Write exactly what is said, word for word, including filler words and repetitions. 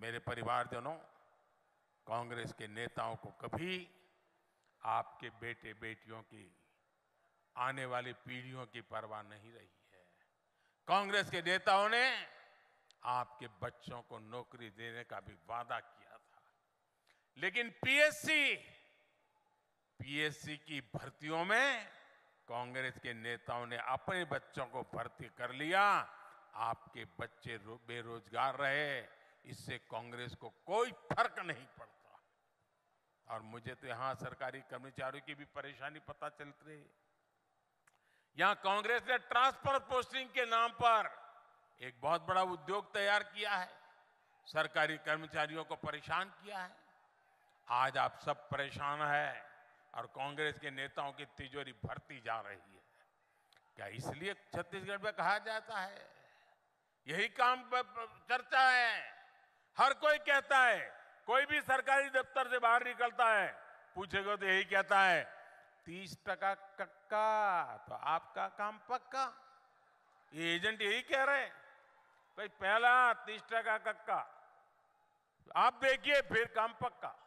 मेरे परिवारजनों, कांग्रेस के नेताओं को कभी आपके बेटे बेटियों की, आने वाली पीढ़ियों की परवाह नहीं रही है। कांग्रेस के नेताओं ने आपके बच्चों को नौकरी देने का भी वादा किया था, लेकिन पीएससी पीएससी की भर्तियों में कांग्रेस के नेताओं ने अपने बच्चों को भर्ती कर लिया। आपके बच्चे बेरोजगार रहे, इससे कांग्रेस को कोई फर्क नहीं पड़ता। और मुझे तो यहां सरकारी कर्मचारियों की भी परेशानी पता चलती रही। यहां कांग्रेस ने ट्रांसफर पोस्टिंग के नाम पर एक बहुत बड़ा उद्योग तैयार किया है, सरकारी कर्मचारियों को परेशान किया है। आज आप सब परेशान हैं और कांग्रेस के नेताओं की तिजोरी भरती जा रही है। क्या इसलिए छत्तीसगढ़ में कहा जाता है, यही काम चर्चा है, हर कोई कहता है, कोई भी सरकारी दफ्तर से बाहर निकलता है पूछेगा तो यही कहता है, तीस टका कक्का तो आपका काम पक्का। ये एजेंट यही कह रहे हैं, भाई पहला तीस टका कक्का, आप देखिए फिर काम पक्का।